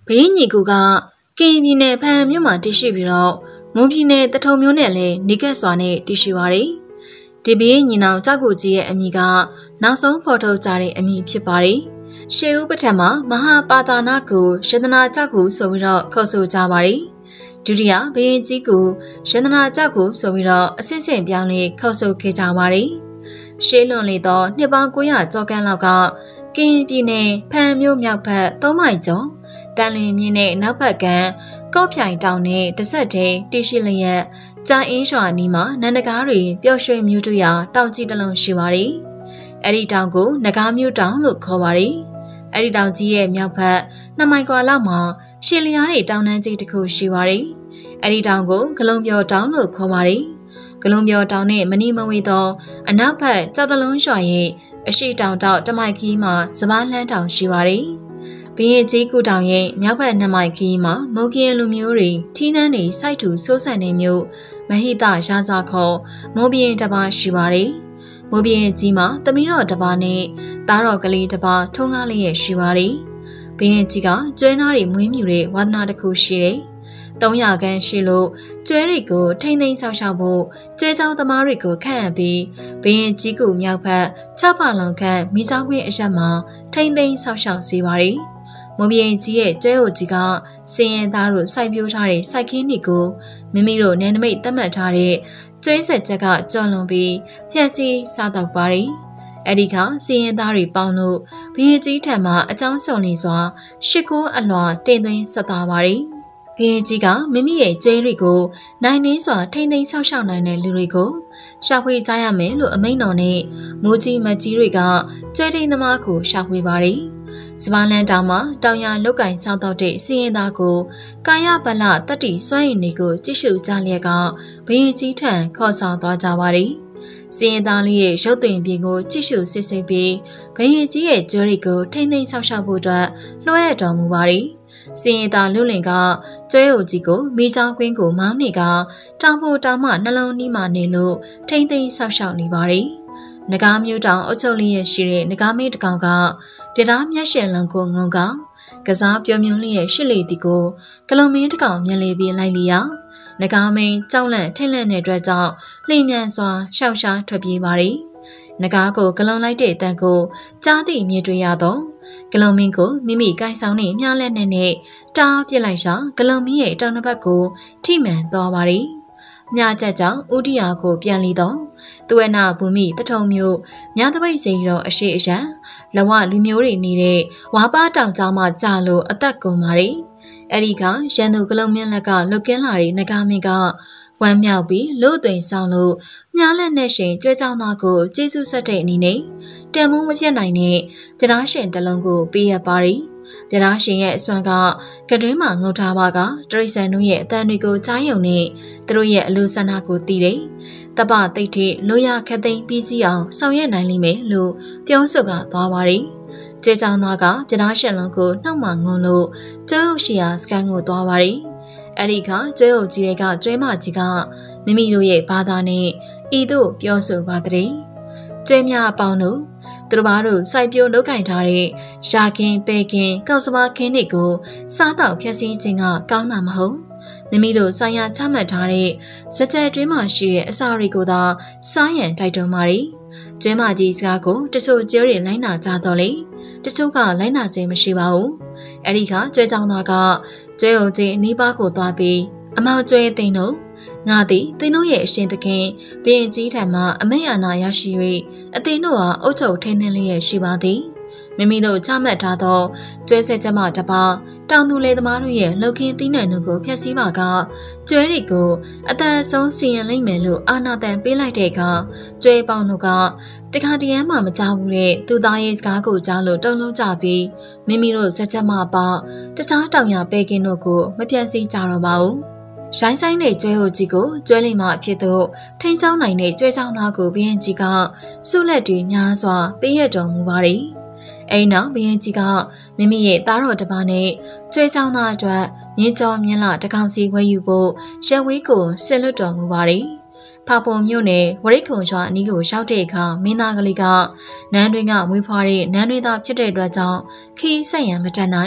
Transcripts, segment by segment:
ဘေးညီကူကကင်ပြည်နယ်ဖန်မြို့မှာတည်ရှိပြီးတော့မွန်ပြည်နယ်တထုံမြို့နဲ့လည်းနေကက်စွာနဲ့တည်ရှိပါတယ်။ဒီဘေးညီနောင်ကြောက်ကိုကြီးရဲ့အမည်ကနောက်ဆုံးဖော်ထုတ်ကြတဲ့အမည်ဖြစ်ပါတယ်။ရှေးဦးပထမမဟာပါတာနာကိုရတနာကြောက်ကိုဆိုပြီးတော့ခေါ်ဆိုကြပါတယ်။ဒုတိယဘယင်ကြီးကိုရတနာကြောက်ကိုဆိုပြီးတော့အစစ်စစ်ပြောင်းလဲခေါ်ဆိုခဲ့ကြပါတယ်။ရှေးလွန်လေတော့နှစ်ပေါင်း900ကျော်ကန်းလောက်ကကင်ပြည်နယ်ဖန်မြို့မြောက်ဘက်3မိုင်ကျော်တန်လွင်မြစ်နဲ့နောက်ဘက်ကကော့ဖြိုင်တောင်နဲ့တစ်ဆက်တည်းတည်ရှိလျက်ကြာအင်းရွာနီးမှာနန္ဒကားတွေပျော်ရွှင်မြူးတွေ့ရာတောင်ကြီးတစ်လုံးရှိပါတယ်။အဲ့ဒီတောင်ကိုနဂါးမြို့တောင်လို့ခေါ်ပါတယ်။အဲ့ဒီတောင်ကြီးရဲ့မြောက်ဘက်2မိုင်ကွာလောက်မှာရှည်လျားတွေတောင်တန်းကြီးတစ်ခုရှိပါတယ်။အဲ့ဒီတောင်ကိုဂလုံးပြောတောင်လို့ခေါ်ပါတယ်။ဂလုံးပြောတောင်နဲ့မနီမဝေသောအနောက်ဘက်ကြောက်တလုံးရွာရဲ့အရှိတောင်တောက်1မိုင်ခီးမှာစပားလှမ်းတောင်ရှိပါတယ်။ဘင်းရဲ့ကြီးကူတောင်ရဲ့မြောက်ဘက်2မိုင်ခီးမှာမုံကရင်လူမျိုးတွေထီးနှန်းတွေစိုက်ထူဆိုးဆန်နေမျိုးမဟိတရာဇာခေါ်မိုးပြင်းတစ်ပါးရှိပါတယ်။မိုးပြင်းကြီးမှာသမီးတော်တစ်ပါးနဲ့သားတော်ကလေးတစ်ပါးထုံးကားလေးရဲ့ရှိပါတယ်။ဘင်းရဲ့ကြီးကကျွဲနာတွေမွေးမြူတဲ့ဝါသနာတစ်ခုရှိတယ်။300ခန်းရှိလို့ကျွဲတွေကိုထိမ့်သိမ်းဆောက်ရှောက်ဖို့ကျွဲเจ้าသမားတွေကိုခန့်အပ်ပြီးဘင်းကြီးကူမြောက်ဘက်6ဖာလောင်ခန့်မိသားခွင့်အရက်မှာထိမ့်သိမ်းဆောက်ရှောက်စေပါတယ်။မုံပြင်းကြီးရဲ့ကျွဲအိုကြီးကစင်ရင်သားတို့စိုက်ပျိုးထားတဲ့စိုက်ခင်းတွေကိုမိမိတို့နယ်နိမိတ်သတ်မှတ်ထားတဲ့ကျွဲဆက်ချက်ကကြော်လွန်ပြီးဖြက်စီးစားတော့ပါတယ်။အဲ့ဒီကစင်ရင်သားတွေပေါင်းလို့ဘင်းကြီးထံမှာအကြောင်းစုံနေစွာရှစ်ကိုအလွာတင်သွင်းဆက်သွားပါတယ်။ဘင်းကြီးကမိမိရဲ့ကျွဲတွေကိုနိုင်နှင်းစွာထိမ့်သိမ်းဆောက်ရှောက်နိုင်တဲ့လူတွေကိုရှာဖွေကြရမယ်လို့အမိန့်တော်နဲ့မိုးကြီးမကြီးတွေကကျွဲထိန်သမားကိုရှာဖွေပါတယ်။စပားလန်းတောင်မှာတောင်ရလုတ်ကင်ဆောက်တော့တဲ့စီရင်သားကိုကာယပလတတ္တိစွမ်းရည်တွေကိုကြည့်ရှုကြလျက်ကဘရင်ကြီးထံခေါ်ဆောင်သွားကြပါတယ်။စီရင်သားလေးရဲ့ရုပ်သွင်ပြင်ကိုကြည့်ရှုစစ်ဆေးပြီးဘရင်ကြီးရဲ့ကျွဲတွေကိုထိမ့်သိမ်းဆောက်ရှောက်ဖို့အတွက်လွှဲရတော်မူပါတယ်။စီရင်သားလူလင်ကကျွဲအိုကြီးကိုမိချောင်းကွင်းကိုမောင်းနေကတောင်ဖို့တောင်မှနှလုံးနီးမှနေလို့ထိမ့်သိမ်းဆောက်ရှောက်နေပါတယ်။နဂါမျိုးတောင်အုပ်ချုပ်လျက်ရှိတဲ့နဂါမင်းတကောင်ကပြတားမျက်ရှင်လံကိုငုံကကစားပြုံးမြုံလျက်ရှိလေတီကိုကလုံမင်းတကောင်မြင်လေပြီးလိုက်လျာနဂါမင်းကြောက်လန့်ထိတ်လန့်တဲ့အတွက်ကြောင့်လှိမ့်မြန်စွာရှောက်ရှားထွက်ပြေးပါတယ်။နဂါကိုကလုံလိုက်တဲ့အတန်ကိုကြားသိမြင်တွေ့ရတော့ကလုံမင်းကိုမိမိကိုင်ဆောင်နေမြားလက်နဲ့တားပြစ်လိုက်ရှာကလုံမင်းရဲ့တောင်တစ်ပတ်ကိုထိမှန်သွားပါတယ်။မြားချက်ကြောင့်ဥဒိယာကိုပြန်လီတော့သူဝနာဘူမိတထုံမျိုးမြားတပိတ်စိန်တော်အရှိအယံလဝလူမျိုးတွေနေတဲ့ဝါပါတောင်ကျောင်းမှာကြာလို့အသက်ကုန်ပါတယ်။အဲ့ဒီကရန်သူကလုံမြင့်လက်ကလုတ်ကင်းလာတဲ့နဂါမင်းကဝမ်းမြောက်ပြီးလို့တွင်ဆောင်လို့မြားလက်နဲ့ရှင်ကျွဲကြောင်းသားကိုကျေးဇူးဆက်တဲ့အနေနဲ့တန်မိုးမပြတ်နိုင်တဲ့ပြဒါရှင်တလုံးကိုပေးရပါတယ်။ပြဒါရှင်ရဲ့အစွမ်းကကတွင်းမှာငုံထားပါကတရိษံတို့ရဲ့အတန်တွေကိုကြားယုံနဲ့သူတို့ရဲ့အလိုဆန္ဒကိုသိတယ်။တပသိတ်ထိလိုရခက်သိမ်းပြီးစီအောင်ဆောင်ရွက်နိုင်လိမ့်မယ်လို့ပြောဆိုကသွားပါတယ်။ကျေးကြောင်းသားကပြဒါရှင်လုံးကိုနှောက်မှငုံလို့ကျွဲဟုတ်ရှိရာစကန်ကိုသွားပါတယ်။အဲ့ဒီကကျွဲဟုတ်ကြီးတွေကကျွဲမကြီးကမိမိတို့ရဲ့ဘာသာနဲ့ဤသို့ပြောဆိုပါတဲ့ကျွဲများအပေါင်းတို့သူတို့ဘာတို့စိုက်ပျိုးလုပ်ကင်ထားတဲ့ရှာကင်းပဲကင်းကောက်စပါးခင်းတွေကိုစားတော့ဖြည့်ဆည်းခြင်းကကောင်းတာမဟုတ်မိမိတို့ဆိုင်ရာချမှတ်ထားတဲ့စကြက်တွင်းမှာရှိတဲ့အစာတွေကိုသာစားရန်တိုက်တွန်းပါလေကျွဲမကြီးစကားကိုတချို့ကျဲတွေလိုက်နာကြတော့လေတချို့ကလိုက်နာခြင်းမရှိပါဘူးအဲ့ဒီကကျွဲကြောင်သားကကျွဲုံချင်းအနီးပါးကိုသွားပြီးအမောက်ကျွဲသိန်းတို့ငါသည်သိန်းတို့ရဲ့အရှင်သခင်ဘရင်ကြီးထံမှအမိန့်အာဏာရရှိ၍အသိတို့ဟာအုတ်ချုပ်ထိန်းသိမ်းလျက်ရှိပါသည်မိမိတို့ချမှတ်ထားသောကျွဲဆက်ချက်မှတပါတောင်သူလေသမားတို့ရဲ့လှုပ်ခင်းသီးနှံတို့ကိုဖျက်ဆီးပါကကျွဲတွေကိုအသက်ဆုံးစီရင်လိမ့်မယ်လို့အာဏာတန်ပေးလိုက်တဲ့အခါကျွဲပေါင်းတို့ကတခါတရမ်းမှမကြောက်ဘူးတဲ့သူသားရဲ့စကားကိုကြားလို့တုံလုံးကြပြီးမိမိတို့ဆက်ချက်မှပါတခြားတောင်ရပဲကင်းတို့ကိုမပြတ်စီကြတော့ပါဘူးရိုင်းဆိုင်တဲ့ကျွဲဟိုကြီးကိုကျွဲလိမ္မာအဖြစ်သို့ထိန်းချောင်းနိုင်တဲ့ကျွဲချောင်းသားကိုဘရင်ကြီးကဆုလက်တွေများစွာပေးရတော်မူပါတယ်။အဲ့နောက်ဘရင်ကြီးကမိမိရဲ့သားတော်တစ်ပါးနဲ့ကျွဲချောင်းသားအတွက်မြင်းကြောမြင်းလာတကောင်စီဝယ်ယူဖို့ရက်ဝေးကိုဆင်လွတ်တော်မူပါတယ်။ဖာပုံမြို့နယ်ဝရိတ်ခုံရွာအနီးကိုရောက်တဲ့အခါမင်းသားကလေးကနန်းတွင်ကမွေးဖွားတဲ့နန်းတွင်သားဖြစ်တဲ့အတွက်ကြောင့်ခီးဆက်ရန်မတတ်နိုင်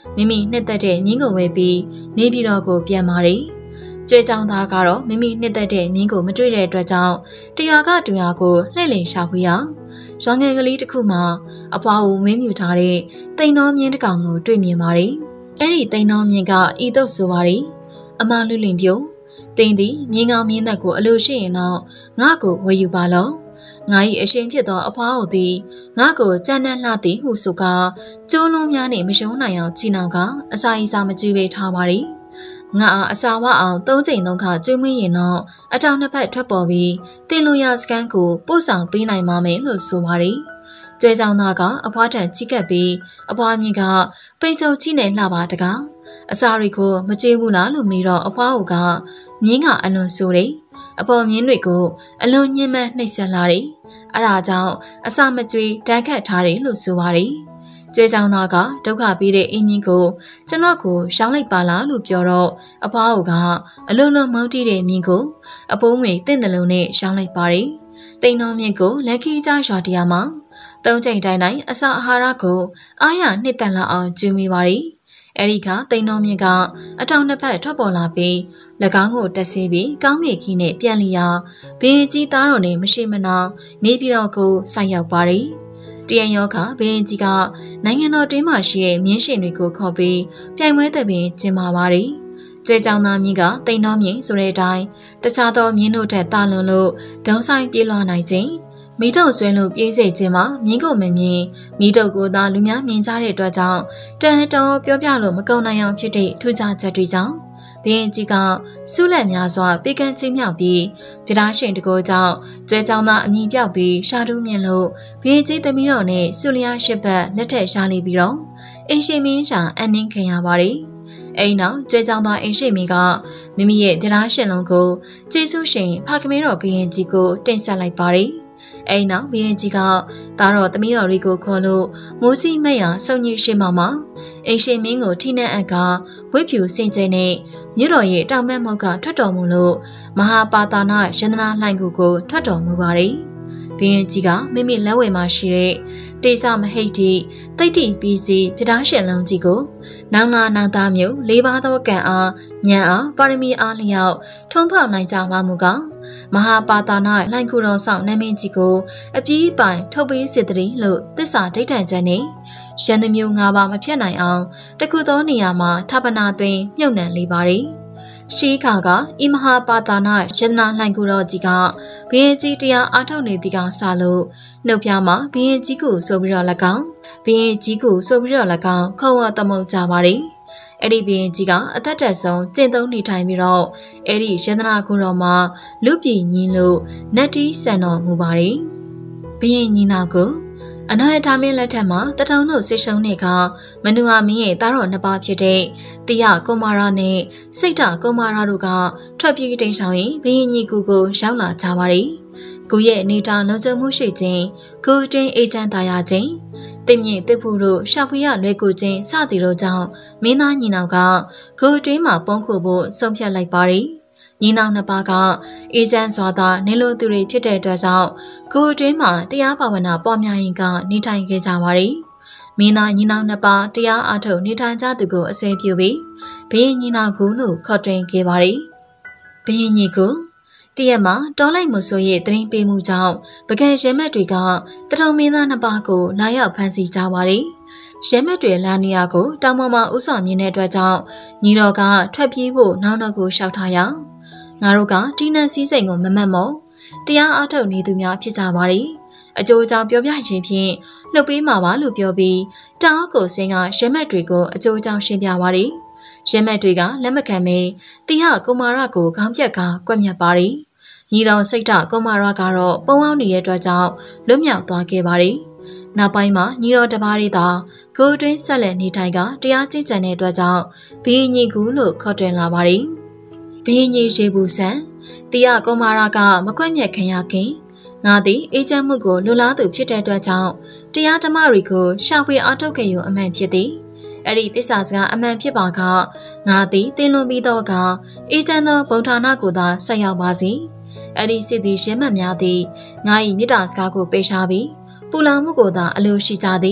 မိမိနှစ်သက်တဲ့မြင်းကိုဝယ်ပြီးနေပြည်တော်ကိုပြန်มาတယ်။ကျွဲကြောင်သားကတော့မိမိနှစ်သက်တဲ့မြင်းကိုမတွေ့တဲ့အတွက်ကြောင့်တရွာကတရွာကိုလှည့်လည်ရှာဖွေရရွာငယ်ကလေးတစ်ခုမှာအဖွားကိုမင်းမြူထားတဲ့တိမ်တော်မြင်းတစ်ကောင်ကိုတွေ့မြင်ပါတယ်။အဲ့ဒီတိမ်တော်မြင်းကဤသို့ဆိုပါတယ်။အမလူလင်ပြုံတိမ်သည်မြင်းကောင်မြင်းသက်ကိုအလိုရှိရင်တော့ငါ့ကိုဝယ်ယူပါလော့။ငါ၏အရှင်ဖြစ်သောအဖွားကိုသည်ငါ့ကိုကြမ်းတမ်းလှသည်ဟုဆိုကာကျိုးလုံးများနှင့်မရှုံးနိုင်အောင်ချီနှောင်ကအစာအစာမကြည့်ပေးထားပါသည်။ငါအားအစာဝအောင်၃ချိန်၃ခါကျွေးမွေးရင်တော့အတောင်နှစ်ဖက်ထွက်ပေါ်ပြီးတင်လိုရစကန်ကိုပို့ဆောင်ပေးနိုင်ပါမယ်လို့ဆိုပါတယ်။ကျွဲကြောင်သားကအဖွားထံချိကပ်ပြီးအဖွားမြင့်ကပိတ်ချုပ်ချိနေလှပါတကားအစာတွေကိုမကြည့်ဘူးလားလို့မေးတော့အဖွားကမြင်းကအလွန်ဆိုတယ်။အပေါ်မြင်းတွေကိုအလွန်ညှဉ်းပန်းနှိပ်စက်လာတယ်။အဲဒါကြောင့်အစာမကြွေတန်းခတ်ထားတယ်လို့ဆိုပါတယ်။ကျွဲကြောင်သားကဒုက္ခပေးတဲ့အင်းမြင့်ကိုကျွန်တော်ကိုရှောင်းလိုက်ပါလားလို့ပြောတော့အဖွားကအလုံးလုံးမုန်းတီးတဲ့မြင့်ကိုအပိုးငွေတင့်တယ်လုံးနဲ့ရှောင်းလိုက်ပါတယ်။တိမ်တော်မြင့်ကိုလက်ခီးကြားရွာတရားမှာ၃ချိန်တိုင်းအစာအာဟာရကိုအားရနှစ်တန်လာအောင်ကျွေးမိပါတယ်။အဲဒီကတိမ်တော်မြင့်ကအတောင်နှစ်ဖက်ထွက်ပေါ်လာပြီး၎င်းကိုတက်ဆေးပြီးကောင်းကင်ခီးနဲ့ပြန်လျာဘင်းကြီးသားတော်နဲ့မရှိမနှောင်နေပြည်တော်ကိုဆိုက်ရောက်ပါတယ်။တရံရောခဘင်းကြီးကနိုင်ငံတော်တွင်းမှာရှိတဲ့မြင်းရှင်တွေကိုခေါ်ပြီးပြိုင်ပွဲတဲ့ပင်ကျင်းပပါတယ်။ကျွဲကြောင်သားမြင့်ကတိမ်တော်မြင့်ဆိုတဲ့အတိုင်းတခြားသောမြင်းတို့ထက်တာလွန်လို့ဒုံဆိုင်ပြေးလွှာနိုင်ခြင်းမီးတုပ်ဆွဲလို့ပြေးစေခြင်းမှာမြင်းကိုမမြင်မီးတုပ်ကိုသာလူများမြင်ကြတဲ့အတွက်ကြောင့်တန်တော်ပြောပြလို့မကုန်နိုင်အောင်ဖြစ်တဲ့ထူးခြားချက်တွေကြောင့်ဘင်းကြီးကစုလက်များစွာပေကန်းချင်းမြောက်ပြီးပြဒါရှင်တကောကြောင့်ကျွဲကြောင်သားအမြင်ပြောက်ပြီးရှာတူးမြင်လို့ဘင်းကြီးသမီးတော်နဲ့စုလျားရှစ်ဘက်လက်ထက်ရှာနေပြီးတော့အင်းရှင်မင်းရှာအနှင်းခံရပါတယ်။အိမ်နောက်ကျွဲကြောင်သားအိမ်ရှိမင်းကမိမိရဲ့ပြဒါရှင်လုံးကိုကျေးဇူးရှင်ဖခင်မင်းတော်ဘင်းကြီးကိုတင်ဆက်လိုက်ပါတယ်။အိမ်နောက်ဘင်းကြီးကသားတော်သမီးတော်တွေကိုခေါ်လို့မိုးကြီးမဲ့ရစုံကြီးရှိမှအိမ်ရှင်မင်းကိုထိနှံ့အပ်ကဝိဖြူစင်ကျဲနဲ့မြို့တော်ရဲ့တောင်ဘက်မောက်ကထွက်တော်မူလို့မဟာပါတာနာရန္ဒနာလှိုင်ကိုထွက်တော်မူပါတယ်။ဘင်းကြီးကမိမိလက်ဝဲမှာရှိတဲ့တေစာမဟိတ်တိတိတ်တိပီစီပြဒါရှင်လုံးကြီးကိုနောင်နာနောင်သားမျိုး၄ပါးသောကံအားဉာဏ်အားပါရမီအားလျောက်ထုံးဖောက်နိုင်ကြပါမူကမဟာပါတာနာလှိုင်ကူတော်ဆောင်နမင်းကြီးကိုအပြည့်ပိုင်ထုတ်ပေးစေတည်းလို့သစ္စာဒိဋ္ဌံချက်နဲ့ရန်သူမျိုး၅ပါးမဖြတ်နိုင်အောင်တခုသောနေရာမှာထပ်ပနာသွင်းမြုပ်နှံလေးပါတယ်ရှိခါကဤမဟာပါတာနာရတနာလှိုင်ကူတော်ကြီးကဘင်းကြီးတရားအားထုတ်နေသည်ကစလို့နှုတ်ပြမှာဘင်းကြီးကိုဆိုပြီးတော့၎င်းဘင်းကြီးကိုဆိုပြီးတော့၎င်းခေါ်ဝတမုတ်ကြပါတယ်အဲ့ဒီဘင်းကြီးကအသက်တက်ဆုံးကျင့်သုံးနေထိုင်ပြီးတော့အဲ့ဒီရတနာကူတော်မှာလူပြည်ညီလို့နတ်တီးဆန်တော်မူပါတယ်ဘင်းညီနောက်ကိုအနာရထားမင်းလက်ထက်မှာတထုံတို့ဆစ်ရှုံးနေကမနူဟာမင်းရဲ့သားတော်နှစ်ပါးဖြစ်တဲ့တိယကုမာရနဲ့စိတ်တကုမာရတို့ကထွက်ပြေးတိမ်ဆောင်ရင်ဘင်းညီကူကိုရောက်လာကြပါတယ်။ကိုရဲ့နေတာလုံခြုံမှုရှိခြင်းကိုတွင်အေဂျင့်သားရခြင်းတင့်မြင့်တစ်ဖို့တို့ရှာဖွေရလွယ်ကူခြင်းစသည်တို့ကြောင့်မင်းသားညီနောင်ကကိုတွင်မှာပုံခုဖို့ဆုံးဖြတ်လိုက်ပါတယ်။ညီနောင်နှစ်ပါးကအေဂျင့်စွာသာနေလို့သူတွေဖြစ်တဲ့အတွက်ကြောင့်ကိုအတွင်းမှာတရားဘာဝနာပွားများရင်ကနေထိုင်ခဲ့ကြပါရီမင်းသားညီနောင်နှစ်ပါးတရားအားထုတ်နေထိုင်ကြသူကိုအဆွေပြုပြီးဘင်းညီနောင်ကူလို့ခေါ်တွင်ခဲ့ပါရီဘင်းညီကူတရက်မှာတော်လိုက်မှုဆိုရဲ့တရင်ပေးမှုကြောင့်ပကံရဲမက်တွေကတထုံမင်းသားနှစ်ပါးကိုလာရောက်ဖမ်းဆီးကြပါရီရဲမက်တွေလာနေရကိုတောင်ပေါ်မှာဥဆောင်မြင်တဲ့အတွက်ကြောင့်ညီတော်ကထွက်ပြေးဖို့နောက်နောက်ကိုရှောက်ထားရငါတို့ကတီနန်စည်းစိမ်ကိုမမတ်မောတရားအားထုတ်နေသူများဖြစ်ကြပါရီအကျိုးအကြောင်းပြောပြခြင်းဖြင့်လှုပ်ပေးမှာပါလို့ပြောပြီးတောင်ကိုစင်းကရဲမက်တွေကိုအကျိုးအကြောင်းရှင်းပြပါရီရဲမက်တွေကလက်မခံမေတိဟကုမာရကိုခေါင်းပြက်ကကွက်မြတ်ပါရီညီတော်စိတ်တကုမာရကတော့ပုံအောင်နေတဲ့အတွက်ကြောင့်လွတ်မြောက်သွားခဲ့ပါရီနောက်ပိုင်းမှာညီတော်တပါးတွေသာကိုတွင်းဆက်လက်နေထိုင်ကတရားကျင့်ကြံတဲ့အတွက်ကြောင့်ဘီညီကူလို့ခေါ်တွင်လာပါရီဘင်းကြီးရေဘူးဆန်တိယကုမာရကမကွက်မြက်ခင်ရခင်ငါသည်အေဂျင့်မှုကိုလူလားသူဖြစ်တဲ့အတွက်ကြောင့်တရားဓမ္မတွေကိုရှာဖွေအားထုတ်ခဲ့ရုံအမှန်ဖြစ်သည်အဲ့ဒီသစ္စာစကားအမှန်ဖြစ်ပါကငါသည်တင်လွန်ပြီးတော့ကအေဂျင့်သောဘုံဌာနကိုသာဆက်ရောက်ပါစီအဲ့ဒီစစ်သည်ရှင်းမှတ်များသည်ငါ၏မြစ်တာစကားကိုပေးရှားပြီးပူလောင်မှုကိုသာအလိုရှိကြသည်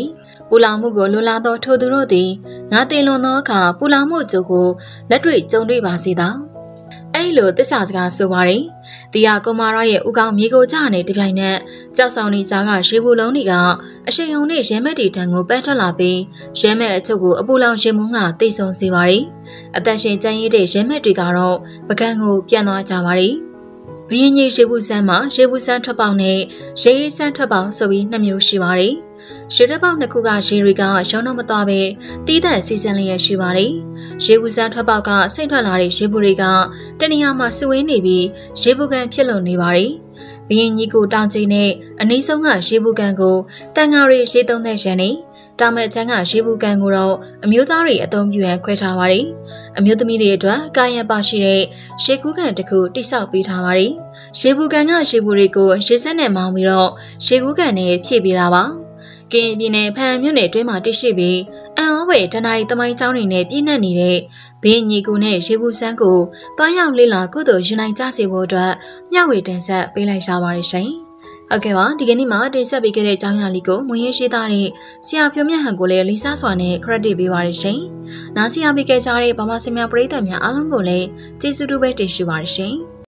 ပူလောင်မှုကိုလွန်လာသောထိုသူတို့သည်ငါတင်လွန်သောအခါပူလောင်မှုကြိုကိုလက်တွေ့ကြုံတွေ့ပါစေသာအဲ့လိုသစ္စာစကားဆိုပါရင်တရားကုမာရရဲ့ဥကောင်းမြေကိုကြနေတပြိုင်နက်ကြောက်ဆောင်နေကြားကရေဘူးလုံးတွေကအရှိန်ုံနဲ့ရဲမက်တီထံကိုပန်းထွက်လာပြီးရဲမက်အချုပ်ကိုအပူလောင်ရှင်မုန်းကတိတ်ဆုံစေပါရင်အသက်ရှင်ကျန်ရည်တဲ့ရဲမက်တွေကတော့ပကံကိုပြန်သွားကြပါရင်ဘရင်ကြီးရေဘူးဆန်းမှာရေဘူးဆန်းထွက်ပေါက်နဲ့ရေရေးဆန်းထွက်ပေါက်ဆိုပြီး2မျိုးရှိပါတယ်ရေထွက်ပေါက်2ခုကရေတွေကရောင်းတော့မသွားပဲတီးတဲ့စီစဉ်လျက်ရှိပါတယ်ရေဘူးဆန်းထွက်ပေါက်ကစိတ်ထွက်လာတဲ့ရေဘူးတွေကတနေရာမှာစဝင်းနေပြီးရေဘူးကန်ဖြစ်လုံနေပါတယ်ဘရင်ကြီးကိုတောင်ကျင်းနဲ့အနည်းဆုံးကရေဘူးကန်ကိုတန်ဃာတွေရေသုံးတဲ့ရန်နေတောင်မဲ့ချမ်းကရေဘူးကန်ကိုတော့အမျိုးသားတွေအသုံးပြုရန်ခွဲထားပါတယ်အမျိုးသမီးတွေအတွက်ကာယံပါရှိတဲ့ရေကူးကန်တစ်ခုတိစောက်ပေးထားပါတယ်ရေဘူးကန်ကရေဘူးတွေကိုရေစက်နဲ့မောင်းပြီးတော့ရေကူးကန်နဲ့ဖြည့်ပေးတာပါကရင်ပြည်နယ်ဖန်မြို့နယ်တွင်းမှာတရှိပြီးအန်အောဝဲတနင်္လာရီသမိုင်းကျောင်းတွေနဲ့ပြည့်နှက်နေတဲ့ဘင်းညီကူနဲ့ရေဘူးဆန်းကိုတွားရောက်လေးလာကုသိုလ်ယူနိုင်ကြစေဖို့အတွက်မျှဝေတင်ဆက်ပေးလိုက်ရပါတယ်ရှင်။ဟုတ်ကဲ့ပါဒီကနေ့မှာတင်ဆက်ပေးခဲ့တဲ့အကြောင်းအရာလေးကိုမွန်ရရှိသားတဲ့ဆရာဖြိုးမြတ်ဟန်ကိုလည်းလေးစားစွာနဲ့ credit ပေးပါရရှင်။နားဆရာပေးခဲ့ကြတဲ့ဗမာစင်များပရိသတ်များအားလုံးကိုလည်းကျေးဇူးတူပဲတင်ရှိပါရရှင်။